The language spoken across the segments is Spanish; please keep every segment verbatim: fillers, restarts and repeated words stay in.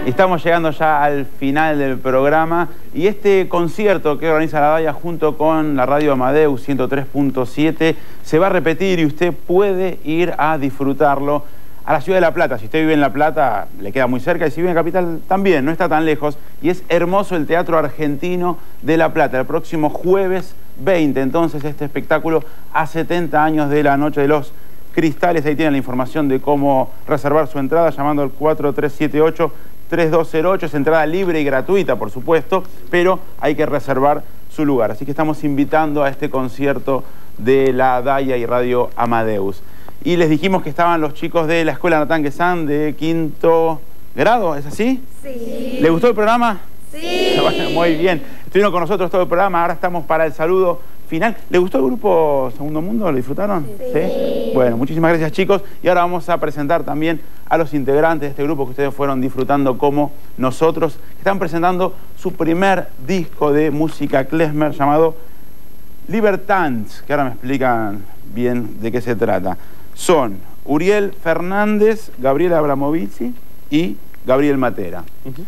Estamos llegando ya al final del programa y este concierto que organiza la Daya junto con la Radio Amadeus ciento tres punto siete se va a repetir y usted puede ir a disfrutarlo a la ciudad de La Plata. Si usted vive en La Plata, le queda muy cerca, y si vive en Capital también, no está tan lejos. Y es hermoso el Teatro Argentino de La Plata, el próximo jueves veinte. Entonces, este espectáculo a setenta años de la Noche de los Cristales. Ahí tienen la información de cómo reservar su entrada llamando al cuatro tres siete ocho, tres dos cero ocho. Es entrada libre y gratuita, por supuesto, pero hay que reservar su lugar. Así que estamos invitando a este concierto de la Daya y Radio Amadeus. Y les dijimos que estaban los chicos de la Escuela Nathan Guesán de quinto grado, ¿es así? Sí. ¿Les gustó el programa? Sí. Bueno, muy bien. Estuvieron con nosotros todo el programa, ahora estamos para el saludo final. ¿Les gustó el grupo Segundo Mundo? ¿Lo disfrutaron? Sí. ¿Sí? Bueno, muchísimas gracias, chicos. Y ahora vamos a presentar también a los integrantes de este grupo que ustedes fueron disfrutando como nosotros, que están presentando su primer disco de música klezmer llamado Libertans, que ahora me explican bien de qué se trata. Son Uriel Fernández, Gabriel Abramovici y Gabriel Matera. Uh-huh.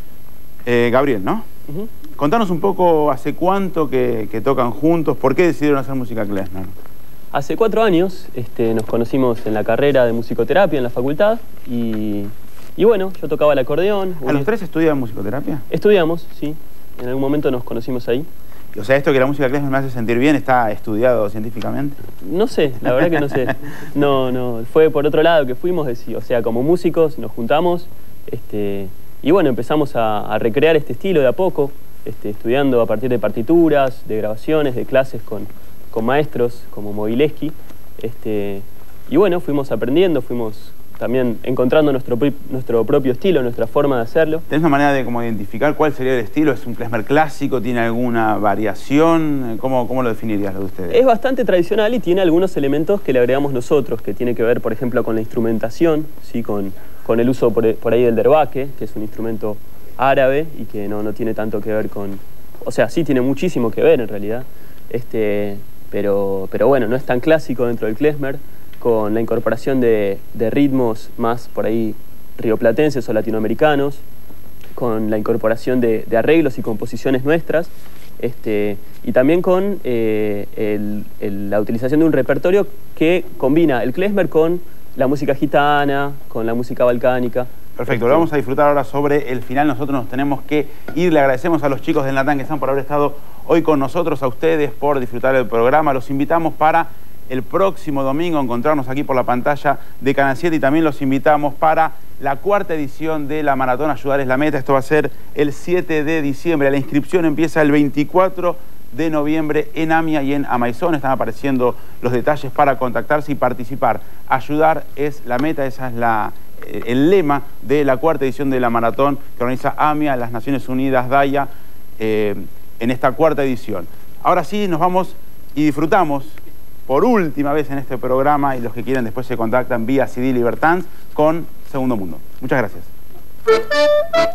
eh, Gabriel, ¿no? Uh-huh. Contanos un poco hace cuánto que, que tocan juntos, ¿por qué decidieron hacer música klezmer? Hace cuatro años este, nos conocimos en la carrera de musicoterapia en la facultad y, y bueno, yo tocaba el acordeón. ¿A los tres estudian musicoterapia? Estudiamos, sí. En algún momento nos conocimos ahí. O sea, esto que la música klezmer me hace sentir bien, ¿está estudiado científicamente? No sé, la verdad que no sé. No, no, fue por otro lado que fuimos, o sea, como músicos nos juntamos este, y bueno, empezamos a, a recrear este estilo de a poco, este, estudiando a partir de partituras, de grabaciones, de clases con, con maestros como Mogileski. Este, y bueno, fuimos aprendiendo, fuimos también encontrando nuestro, nuestro propio estilo, nuestra forma de hacerlo. ¿Tenés una manera de como identificar cuál sería el estilo? ¿Es un klezmer clásico? ¿Tiene alguna variación? ¿Cómo, cómo lo definirías lo de ustedes? Es bastante tradicional y tiene algunos elementos que le agregamos nosotros, que tiene que ver, por ejemplo, con la instrumentación, ¿sí? con, con el uso por, por ahí del derbaque, que es un instrumento árabe y que no, no tiene tanto que ver con... O sea, sí tiene muchísimo que ver en realidad, este, pero, pero bueno, no es tan clásico dentro del klezmer, con la incorporación de, de ritmos más por ahí rioplatenses o latinoamericanos, con la incorporación de, de arreglos y composiciones nuestras, este, y también con eh, el, el, la utilización de un repertorio que combina el klezmer con la música gitana, con la música balcánica. Perfecto, lo vamos a disfrutar ahora sobre el final. Nosotros nos tenemos que ir. Le agradecemos a los chicos del Nathan Guesán por haber estado hoy con nosotros, a ustedes por disfrutar del programa. Los invitamos para el próximo domingo encontrarnos aquí por la pantalla de Canal siete y también los invitamos para la cuarta edición de la Maratón Ayudar es la Meta. Esto va a ser el siete de diciembre. La inscripción empieza el veinticuatro de noviembre en AMIA y en Amaizón. Están apareciendo los detalles para contactarse y participar. Ayudar es la meta, esa es la, el lema de la cuarta edición de la Maratón que organiza AMIA, las Naciones Unidas, Daya, eh, en esta cuarta edición. Ahora sí, nos vamos y disfrutamos por última vez en este programa, y los que quieren después se contactan vía C D Libertans con Segundo Mundo. Muchas gracias.